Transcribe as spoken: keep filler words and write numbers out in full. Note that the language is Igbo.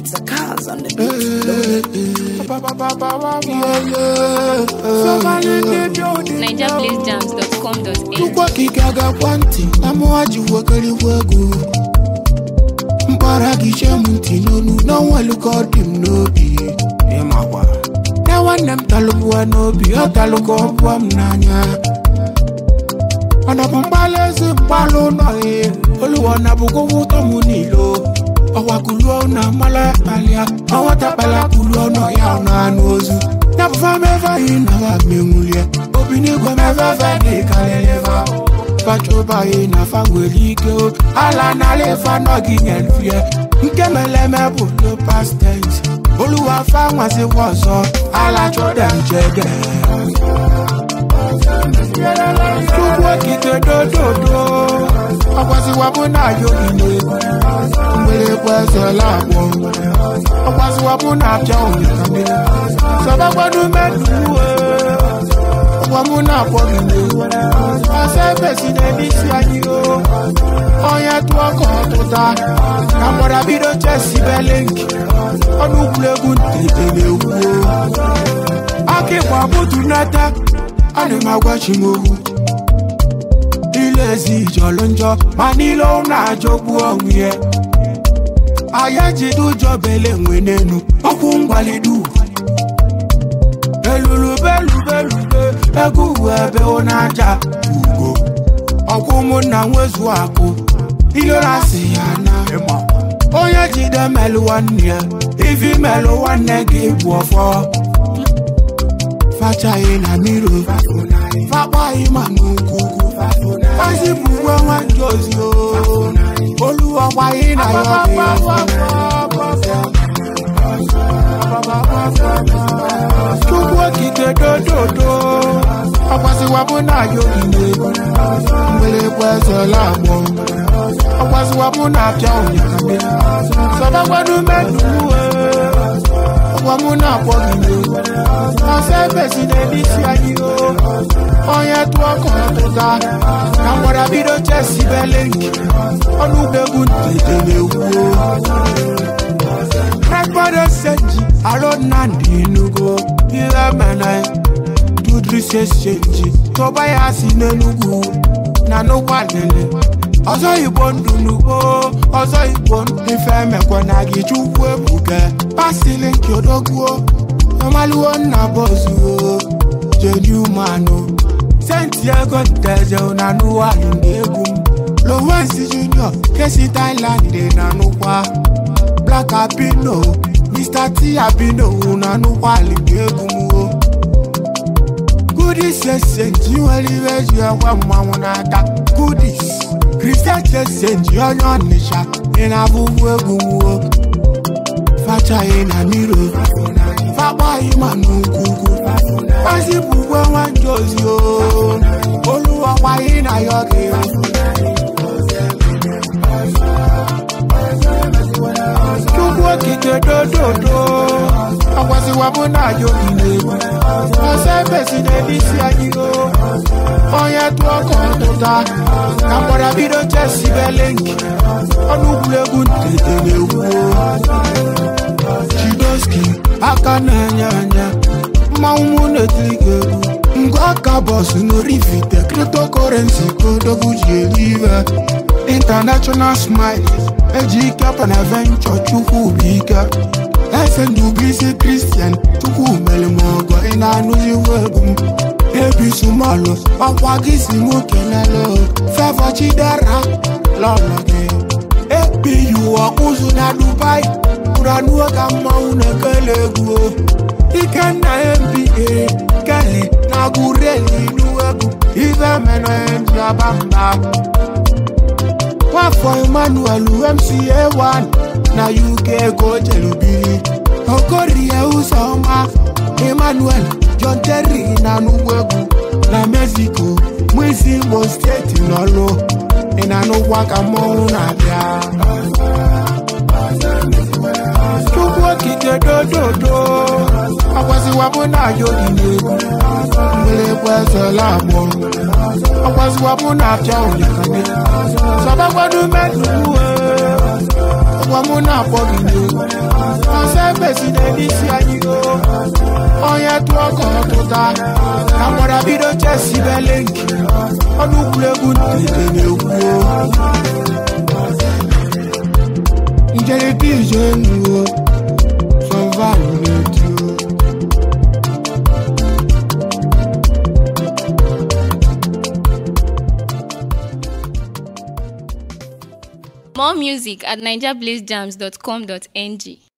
It's a cause on the beat. Niger Blaze Jams dot com dot a Tukwa kikaga kwanti Namuaji wakali wagu Mbara gishe munti nonu Na walu kodim nobi Emawa Na wanem talubuwa nobi O talukobuwa mnanya Wana pambalezi mbalo noe Olu wana buko wuto munilo Awa kuluwa una mala alia Awa tapala kuluwa no ya una anuozu Nabufa meva ina wagmengulia Obini kwa meva veni kaleleva Pachoba ina fangwelike Ala na lefa no ginelfie Nkemele mebulo past tense Oluwa fangwa se wazo Ala chodem chege Chukwa kike do do do Akwasi wabuna yogine Mbele kweze labo Akwasi wabuna pyauni kame Saba kwadu meduwe Wamuna pogine Asepe sinedisi anyo Onye tuwa kotuta Namora bido chesi belenki Onukule gunte uwo Ake kwa butu nata Anima washimuhu Ilezi jolonjo Manilo na jobu onye Ayaji du jobele mwenenu Okungwali du Elulu belu belu be Egu webe onaja Ugo Okumu na mwezu wako Ilo nasi yana Onye jide melu wanie Ifi melu wane gibu ofo Facha ina miro Fapa ima nukuku Fasi buwe wanjozi o Oluwa wa ina yoke Chukwa kike do do do Akwasi wabuna yogine Mwele kweze labo Akwasi wabuna pyauni kame Soba kwadu meduwe Wamuna pogine Asepe sinedisi anyo Onye tuwa kotuta Namora bido chesi belenki Onube gunte uwo Rekbado senji Alo nandi nugo Ile menai Tudri se senji Toba ya sine nugu Nano wadele Ozo ibondu nugo Ozo ibondu Nifeme kwa nagi chukwe buke Pasile kyodoguo Amaluo na bozuo Jenyu mano Santiago teje unanuwa indegum Lowensi Junior Kesi Thailand nanukwa Black Abino Mister T Abino unanuwa indegum Goodies yesenji waliweji ya wamunata Goodies Christian yesenji onyonisha Inabubu egumu Facha ina miro Fapa ima nukuku Fasi buwe wanjozi o Oluwa wa ina yoke Chukwa kike do do do Akwasi wabuna yogine Asepe sinedisi anyo Onye tuwa kotuta Namora bido chesi belenki Onukule gunte uwo Chidoski akana nyanya Maumune tigegu Ngwaka boss no rifite Cryptocurrency kodogu jelive International smile Ejika panaventure chuku bika Esendu bisi Christian Chuku melimogo inanuzi wegum Ebi sumalo Wakwagisi mukenelo Feva chidera Lologe Ebi yuwa kuzu na Dubai Uranuwa kama unekelegu Ikena M B A Kele na gureli nuwegu Ive meno enji abamba Wafo Emmanuel M C A one Na U K go jelubiri Okori e usoma Emmanuel John Terry na nuwegu Na Mexico Mwisi mo state nolo Ina nuwa kama unabia Chukwa kike do do do Akwasi wabuna yogine Mwele kweze labo Akwasi wabuna pyauni kame Saba kwadu meduwe Wamuna Pogino, Onse President this year, Onye Tuoko Tota, Amora Bido Chesi Belenki, Onukule Gunti, Njeri Tijenu, Somval Ozoemena. More music at niger blaze jams dot com dot n g.